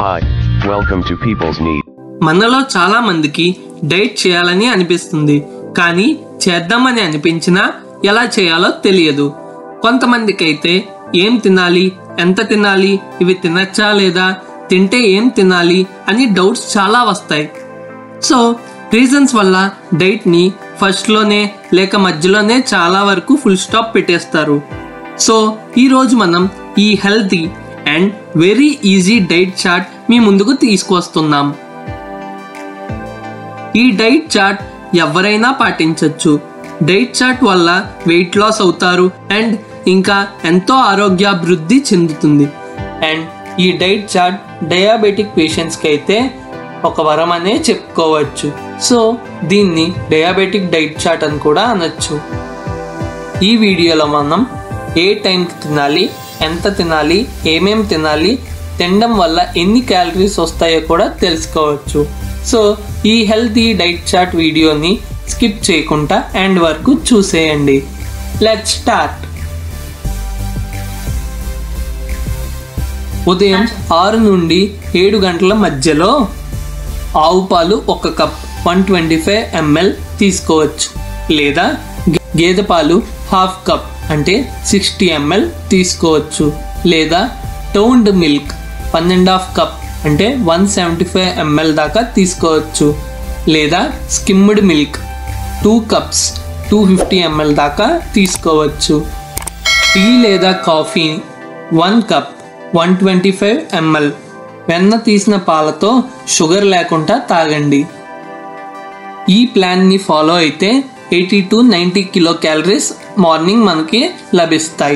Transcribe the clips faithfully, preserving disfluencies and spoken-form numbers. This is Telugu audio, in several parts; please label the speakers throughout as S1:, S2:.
S1: Hi, welcome to People's Need.
S2: మనలో చాలా మందికి డైట్ చేయాలని అనిపిస్తుంది, కానీ చేద్దామని అనిపించినా ఎలా చేయాలో తెలియదు. కొంతమందికి అయితే ఏం తినాలి, ఎంత తినాలి, ఇవి తినచ్చా లేదా, తింటే ఏం తినాలి అని డౌట్స్ చాలా వస్తాయి. సో రీజన్స్ వల్ల డైట్ని ఫస్ట్లోనే లేక మధ్యలోనే చాలా వరకు ఫుల్ స్టాప్ పెట్టేస్తారు. సో ఈరోజు మనం ఈ healthy and very easy diet chart మీ ముందుకు తీసుకొస్తున్నాం. ఈ డైట్ చార్ట్ ఎవరైనా పాటించవచ్చు. డైట్ చార్ట్ వల్ల వెయిట్ లాస్ అవుతారు అండ్ ఇంకా ఎంతో ఆరోగ్యాభివృద్ధి చెందుతుంది. అండ్ ఈ డైట్ చార్ట్ డయాబెటిక్ పేషెంట్స్కి అయితే ఒక వరం అనే చెప్పుకోవచ్చు. సో దీన్ని డయాబెటిక్ డైట్ చార్ట్ అని కూడా అనొచ్చు. ఈ వీడియోలో మనం ఏ టైంకి తినాలి, ఎంత తినాలి, ఏమేం తినాలి, తినడం వల్ల ఎన్ని క్యాలరీస్ వస్తాయో కూడా తెలుసుకోవచ్చు. సో ఈ హెల్తీ డైట్ చార్ట్ వీడియోని స్కిప్ చేయకుండా ఎండ్ వరకు చూసేయండి. Let's start. ఉదయం ఆరు నుండి ఏడు గంటల మధ్యలో ఆవు పాలు ఒక cup one twenty five ml తీసుకోవచ్చు, లేదా గేదె పాలు హాఫ్ కప్ అంటే సిక్స్టీ ఎంఎల్ తీసుకోవచ్చు, లేదా toned milk one and half cup అంటే వన్ సెవెంటీ ఫైవ్ ఎంఎల్ దాకా తీసుకోవచ్చు, లేదా skimmed milk two cups two fifty ml దాకా తీసుకోవచ్చు. టీ లేదా coffee one cup one twenty five ml వెన్న తీసిన పాలతో షుగర్ లేకుండా తాగండి. ఈ ప్లాన్ని ఫాలో అయితే eighty to ninety kilo calories morning మనకి లభిస్తాయి.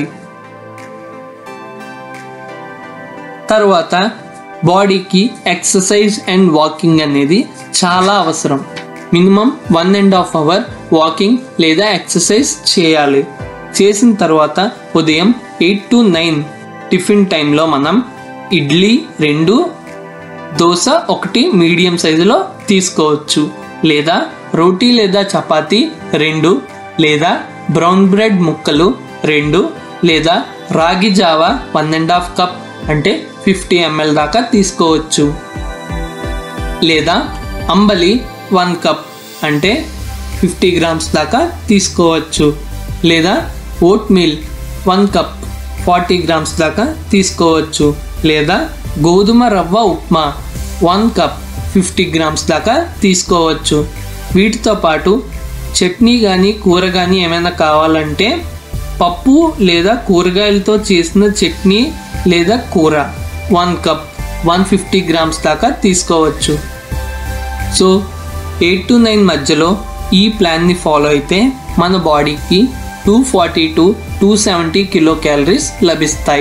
S2: తర్వాత బాడీకి ఎక్సర్సైజ్ అండ్ వాకింగ్ అనేది చాలా అవసరం. Minimum one and half hour walking లేదా ఎక్సర్సైజ్ చేయాలి. చేసిన తర్వాత ఉదయం ఎయిట్ టు నైన్ టిఫిన్ టైంలో మనం ఇడ్లీ రెండు, దోశ ఒకటి మీడియం సైజులో తీసుకోవచ్చు, లేదా రోటీ లేదా చపాతీ రెండు, లేదా బ్రౌన్ బ్రెడ్ ముక్కలు రెండు, లేదా రాగి జావా వన్ అండ్ హాఫ్ కప్ అంటే ఫిఫ్టీ ఎంఎల్ దాకా తీసుకోవచ్చు, లేదా అంబలి వన్ కప్ అంటే ఫిఫ్టీ గ్రామ్స్ దాకా తీసుకోవచ్చు, లేదా oat meal one cup forty grams దాకా తీసుకోవచ్చు, లేదా గోధుమ రవ్వ upma one cup fifty grams దాకా తీసుకోవచ్చు. వీటితో పాటు చట్నీ కానీ కూర కానీ ఏమైనా కావాలంటే పప్పు లేదా కూరగాయలతో చేసిన చట్నీ లేదా కూర one cup one fifty grams దాకా తీసుకోవచ్చు. సో ఎయిట్ టు నైన్ మధ్యలో ఈ ప్లాన్ని ఫాలో అయితే మన బాడీకి two forty to two seventy kilo calories లభిస్తాయి.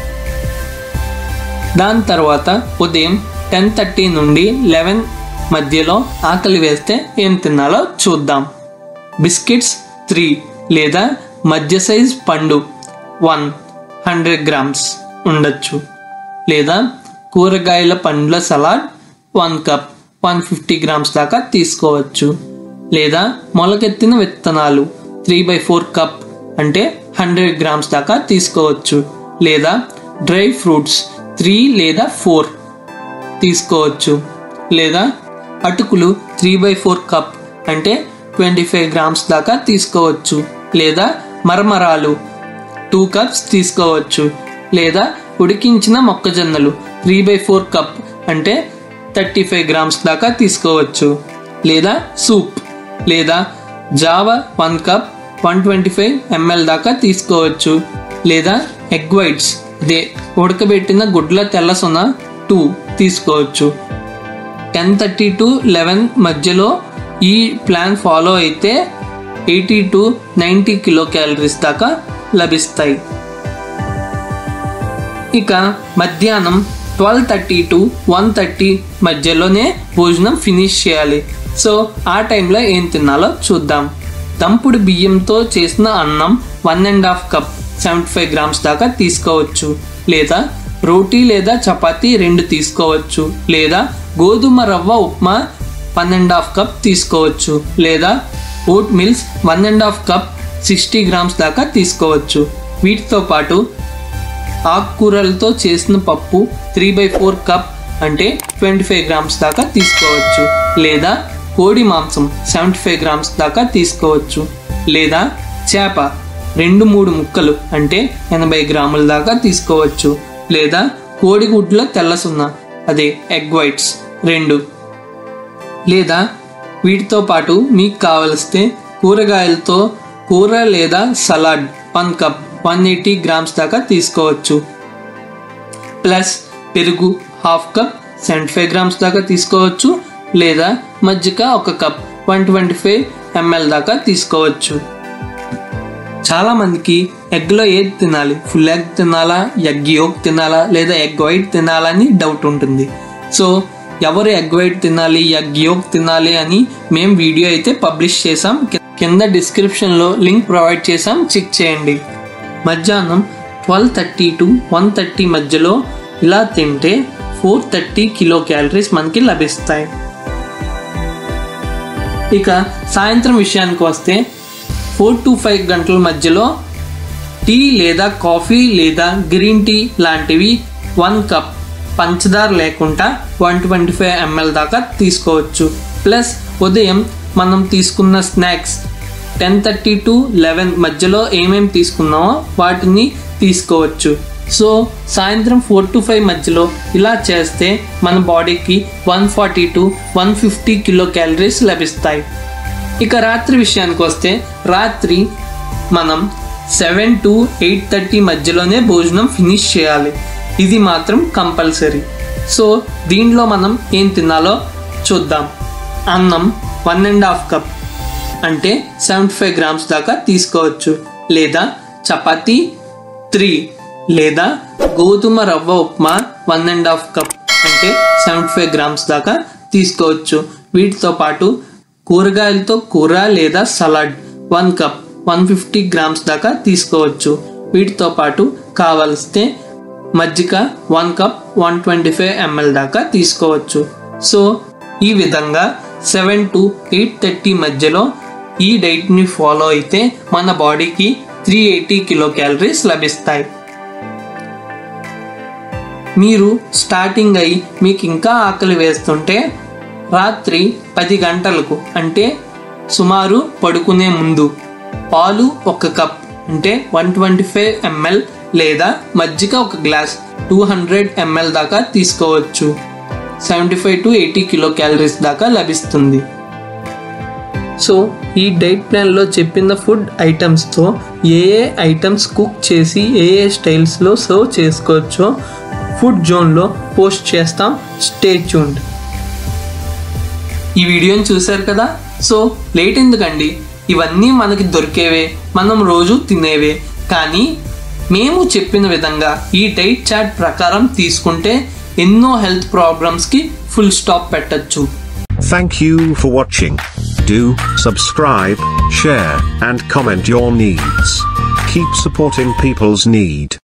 S2: దాని తర్వాత ఉదయం టెన్ థర్టీ నుండి లెవెన్ మధ్యలో ఆకలి వేస్తే ఏం తినాలో చూద్దాం. బిస్కెట్స్ త్రీ లేదా మధ్య సైజ్ పండు వన్ హండ్రెడ్ గ్రామ్స్ ఉండొచ్చు, లేదా కూరగాయల పండ్ల salad one cup one fifty grams దాకా తీసుకోవచ్చు, లేదా మొలకెత్తిన విత్తనాలు త్రీ బై ఫోర్ కప్ అంటే హండ్రెడ్ గ్రామ్స్ దాకా తీసుకోవచ్చు, లేదా డ్రై ఫ్రూట్స్ త్రీ లేదా ఫోర్ తీసుకోవచ్చు, లేదా అటుకులు త్రీ బై ఫోర్ కప్ అంటే ట్వంటీ ఫైవ్ గ్రామ్స్ దాకా తీసుకోవచ్చు, లేదా మరమరాలు టూ కప్స్ తీసుకోవచ్చు, లేదా ఉడికించిన మొక్కజొన్నలు త్రీ బై ఫోర్ కప్ అంటే థర్టీ ఫైవ్ గ్రామ్స్ దాకా తీసుకోవచ్చు, లేదా సూప్ లేదా జావా one cup one twenty five ml దాకా తీసుకోవచ్చు, లేదా ఎగ్ వైట్స్ ఇదే ఉడకబెట్టిన గుడ్ల తెల్ల సొన టూ తీసుకోవచ్చు. టెన్ థర్టీ టు లెవెన్ మధ్యలో ఈ ప్లాన్ ఫాలో అయితే eighty to ninety kilo calories దాకా లభిస్తాయి. ఇక మధ్యాహ్నం twelve thirty to one thirty మధ్యలోనే భోజనం ఫినిష్ చేయాలి. సో ఆ టైంలో ఏం తినాలో చూద్దాం. దంపుడు బియ్యంతో చేసిన అన్నం one and half cup seventy five grams దాకా తీసుకోవచ్చు, లేదా రోటీ లేదా చపాతీ రెండు తీసుకోవచ్చు, లేదా గోధుమ రవ్వ upma one and half cup తీసుకోవచ్చు, లేదా oat meals one and half cup sixty grams దాకా తీసుకోవచ్చు. వీటితో పాటు ఆకుకూరలతో చేసిన పప్పు త్రీ బై ఫోర్ కప్ అంటే ట్వంటీ ఫైవ్ గ్రామ్స్ దాకా తీసుకోవచ్చు, లేదా కోడి మాంసం సెవెంటీ ఫైవ్ గ్రామ్స్ దాకా తీసుకోవచ్చు, లేదా చేప రెండు మూడు ముక్కలు అంటే ఎనభై గ్రాముల దాకా తీసుకోవచ్చు, లేదా కోడిగుడ్ల తెల్ల సున్నా అదే ఎగ్ వైట్స్ రెండు, లేదా వీటితో పాటు మీకు కావలిస్తే కూరగాయలతో కూర లేదా salad one cup one eighty grams దాకా తీసుకోవచ్చు, ప్లస్ పెరుగు half cup seventy five grams దాకా తీసుకోవచ్చు, లేదా మజ్జిగ ఒక cup one twenty five ml దాకా తీసుకోవచ్చు. చాలామందికి ఎగ్లో ఏది తినాలి, ఫుల్ ఎగ్ తినాలా, ఎగ్ యోక్ తినాలా, లేదా ఎగ్ వైట్ తినాలని డౌట్ ఉంటుంది. సో ఎవరు ఎగ్ వైట్ తినాలి, ఎగ్ యోక్ తినాలి అని మేము వీడియో అయితే పబ్లిష్ చేసాం, కింద డిస్క్రిప్షన్లో లింక్ ప్రొవైడ్ చేసాం, చెక్ చేయండి. మధ్యాహ్నం twelve thirty to one thirty మధ్యలో ఇలా తింటే ఫోర్ థర్టీ కిలో క్యాలరీస్ మనకి లభిస్తాయి. ఇక సాయంత్రం విషయానికి వస్తే ఫోర్ టు ఫైవ్ గంటల మధ్యలో టీ లేదా కాఫీ లేదా గ్రీన్ టీ లాంటివి వన్ కప్ పంచదార లేకుండా వన్ ట్వంటీ ఫైవ్ ఎంఎల్ దాకా తీసుకోవచ్చు. ప్లస్ ఉదయం మనం తీసుకున్న snacks ten thirty to eleven మధ్యలో ఏమేమి తీసుకున్నామో వాటిని తీసుకోవచ్చు. సో సాయంత్రం ఫోర్ టు ఫైవ్ మధ్యలో ఇలా చేస్తే మన బాడీకి one forty to one fifty kilo calories లభిస్తాయి. ఇక రాత్రి విషయానికి వస్తే రాత్రి మనం సెవెన్ టు ఎయిట్ థర్టీ మధ్యలోనే భోజనం ఫినిష్ చేయాలి, ఇది మాత్రం కంపల్సరీ. సో దీంట్లో మనం ఏం తినాలో చూద్దాం. అన్నం వన్ అండ్ హాఫ్ కప్ అంటే సెవెంటీ ఫైవ్ గ్రామ్స్ దాకా తీసుకోవచ్చు, లేదా చపాతీ త్రీ, లేదా గోధుమ రవ్వ upma one and half cup అంటే సెవెంటీ ఫైవ్ గ్రామ్స్ దాకా తీసుకోవచ్చు. వీటితో పాటు కూరగాయలతో కూర లేదా salad one cup one fifty grams దాకా తీసుకోవచ్చు. వీటితో పాటు కావలిస్తే మజ్జిగ one cup one twenty five ml దాకా తీసుకోవచ్చు. సో ఈ విధంగా సెవెన్ టు ఎయిట్ థర్టీ మధ్యలో ఈ డైట్ని ఫాలో అయితే మన బాడీకి త్రీ ఎయిటీ కిలో క్యాలరీస్ లభిస్తాయి. మీరు స్టార్టింగ్ అయ్యి మీకు ఇంకా ఆకలి వేస్తుంటే రాత్రి పది గంటలకు అంటే సుమారు పడుకునే ముందు పాలు ఒక కప్ అంటే వన్ ట్వంటీ ఫైవ్ ఎంఎల్ లేదా మజ్జిగ ఒక గ్లాస్ టూ హండ్రెడ్ ఎంఎల్ దాకా తీసుకోవచ్చు. Seventy five to eighty kilo calories దాకా లభిస్తుంది. సో ఈ డైట్ ప్లాన్లో చెప్పిన ఫుడ్ ఐటమ్స్తో ఏ ఏ ఐటమ్స్ కుక్ చేసి ఏ ఏ స్టైల్స్లో సర్వ్ చేసుకోవచ్చో ఫుడ్ జోన్లో పోస్ట్ చేస్తాం. Stay tuned. ఈ వీడియోని చూశారు కదా, సో లేట్ ఎందుకండి, ఇవన్నీ మనకి దొరికేవే, మనం రోజు తినేవే, కానీ మేము చెప్పిన విధంగా ఈ డైట్ చార్ట్ ప్రకారం తీసుకుంటే ఎన్నో హెల్త్ ప్రాబ్లమ్స్కి ఫుల్ స్టాప్ పెట్టచ్చు.
S3: Thank you for watching. Do subscribe, share and comment your needs. Keep supporting people's need.